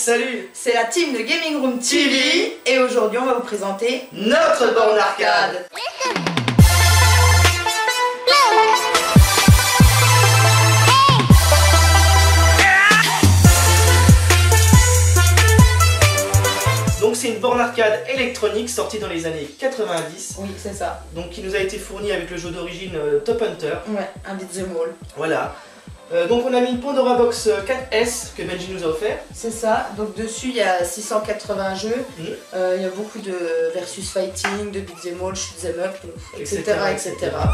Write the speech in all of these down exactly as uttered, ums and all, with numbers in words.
salut. C'est la team de Gaming Room T V et aujourd'hui on va vous présenter notre borne arcade. Donc c'est une borne arcade électronique sortie dans les années quatre-vingt-dix. Oui, c'est ça. Donc qui nous a été fournie avec le jeu d'origine euh, Top Hunter. Ouais, un beat'em all. Voilà. Euh, donc on a mis une Pandora Box quatre S que Benji nous a offert. C'est ça, donc dessus il y a six cent quatre-vingts jeux, mmh. euh, il y a beaucoup de versus fighting, de beat'em all, shoot'em up, et cetera et cetera.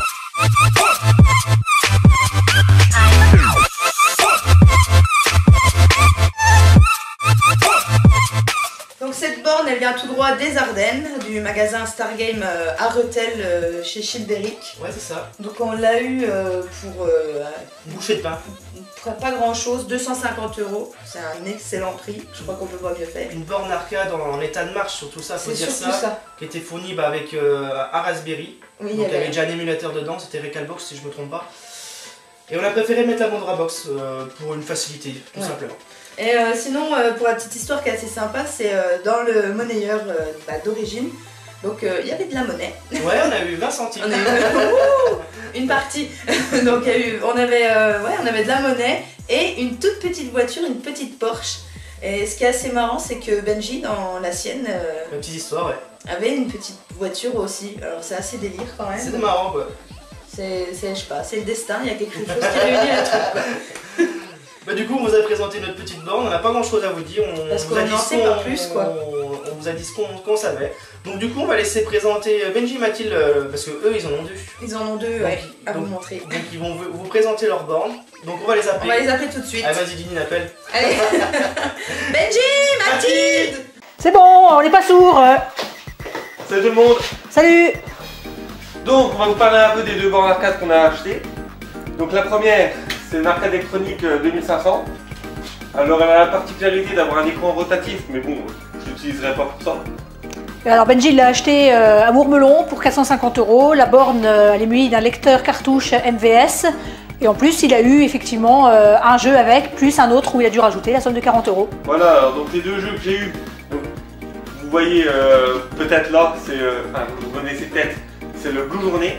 Donc cette borne elle vient tout droit des Ardennes, du magasin Stargame euh, à Rethel euh, chez Childeric. Ouais c'est ça. Donc on l'a eu euh, pour... Euh, bouchée de pain. Pas grand chose, deux cent cinquante euros, c'est un excellent prix, je crois qu'on peut pas mieux faire. Une borne arcade en, en état de marche, surtout ça, faut dire ça, ça, qui était fournie bah, avec euh, un Raspberry. Oui, donc il y avait, avait déjà un émulateur dedans, c'était Recalbox si je me trompe pas. Et on a préféré mettre la Pandora Box euh, pour une facilité, tout ouais. simplement. Et euh, sinon, euh, pour la petite histoire qui est assez sympa, c'est euh, dans le monnayeur euh, bah, d'origine. Donc il euh, y avait de la monnaie. Ouais, on a eu vingt centimes. On a eu une partie. Donc y a eu, on, avait, euh, ouais, on avait de la monnaie et une toute petite voiture, une petite Porsche. Et ce qui est assez marrant, c'est que Benji, dans la sienne, euh, la petite histoire, ouais. avait une petite voiture aussi. Alors c'est assez délire quand même. C'est marrant quoi. C'est, je sais pas, c'est le destin, il y a quelque chose qui réunit le truc quoi. Bah, du coup, on vous a présenté notre petite borne, on n'a pas grand chose à vous dire. On, Parce vous a qu'on dit n'en sait pas plus quoi. On, on vous a dit ce qu'on qu savait. Donc du coup on va laisser présenter Benji et Mathilde euh, parce que eux ils en ont deux. Ils en ont deux donc, ouais, à donc, vous montrer. Donc ils vont vous, vous présenter leur borne. Donc on va les appeler. On va les appeler tout de suite. Ah vas-y Dini appelle. Allez. Benji, Mathilde. C'est bon, on n'est pas sourds. Salut tout le monde. Salut. Donc on va vous parler un peu des deux bornes arcade qu'on a achetées. Donc la première c'est une arcade électronique deux mille cinq cents. Alors elle a la particularité d'avoir un écran rotatif mais bon je l'utiliserai pas pour ça. Alors Benji l'a acheté euh, à Mourmelon pour quatre cent cinquante euros. La borne euh, elle est munie d'un lecteur cartouche M V S. Et en plus il a eu effectivement euh, un jeu avec, plus un autre où il a dû rajouter la somme de quarante euros. Voilà, alors, donc les deux jeux que j'ai eu, donc, vous voyez euh, peut-être là, c'est, euh, enfin vous connaissez peut-être, c'est le Blue Journée.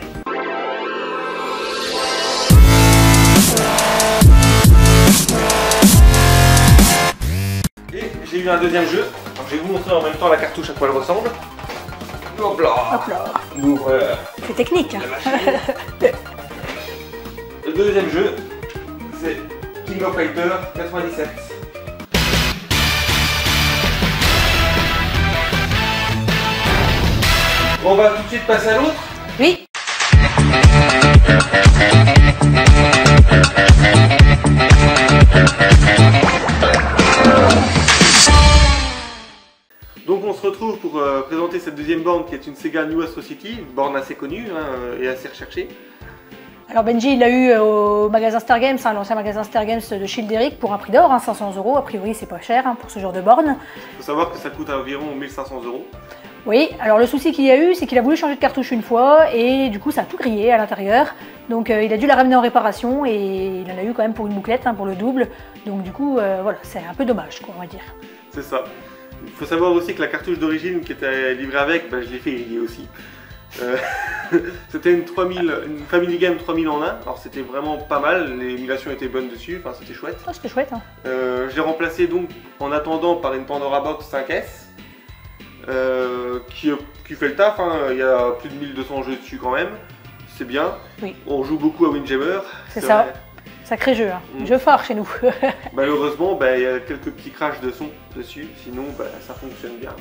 Et j'ai eu un deuxième jeu. Alors, je vais vous montrer en même temps la cartouche à quoi elle ressemble. Hop là. Hop là. Donc, euh, c'est technique. Le deuxième jeu, c'est King of Fighters quatre-vingt-dix-sept. On va tout de suite passer à l'autre. Oui. Donc on se retrouve pour euh, présenter cette deuxième borne qui est une Sega New Atrocity, une borne assez connue hein, et assez recherchée. Alors Benji il l'a eu au magasin Stargames, hein, l'ancien magasin Stargames de Childeric pour un prix d'or, hein, cinq cents euros, a priori c'est pas cher hein, pour ce genre de borne. Il faut savoir que ça coûte environ mille cinq cents euros. Oui, alors le souci qu'il y a eu c'est qu'il a voulu changer de cartouche une fois et du coup ça a tout grillé à l'intérieur. Donc euh, il a dû la ramener en réparation et il en a eu quand même pour une bouclette, hein, pour le double. Donc du coup euh, voilà, c'est un peu dommage quoi on va dire. C'est ça. Il faut savoir aussi que la cartouche d'origine qui était livrée avec, ben, je l'ai fait griller aussi. Euh, c'était une, une Family Game trois mille en un, alors c'était vraiment pas mal, l'émulation était bonne dessus, enfin c'était chouette. Oh, c'était chouette hein. Euh, je l'ai remplacé donc en attendant par une Pandora Box cinq S euh, qui, qui fait le taf, hein. Il y a plus de mille deux cents jeux dessus quand même, c'est bien. Oui. On joue beaucoup à Windjammer. C'est ça, vrai. Sacré jeu, hein. Mmh. Jeu fort chez nous. Malheureusement, bah, il y a quelques petits crashs de son dessus, sinon bah, ça fonctionne bien.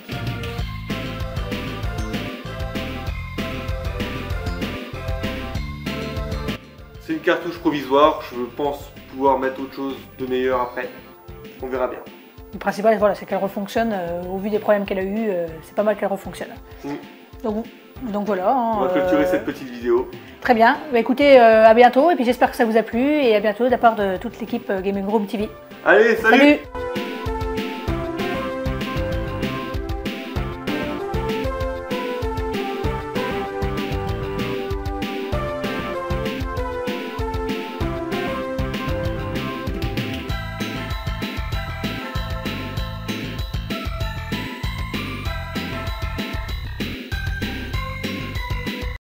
C'est une cartouche provisoire, je pense pouvoir mettre autre chose de meilleur après, on verra bien. Le principal voilà, c'est qu'elle refonctionne, euh, au vu des problèmes qu'elle a eu, euh, c'est pas mal qu'elle refonctionne. Mmh. Donc, donc voilà. Hein, on va clôturer euh... cette petite vidéo. Très bien, bah, écoutez, euh, à bientôt et puis j'espère que ça vous a plu et à bientôt de la part de toute l'équipe Gaming Room T V. Allez, salut, salut.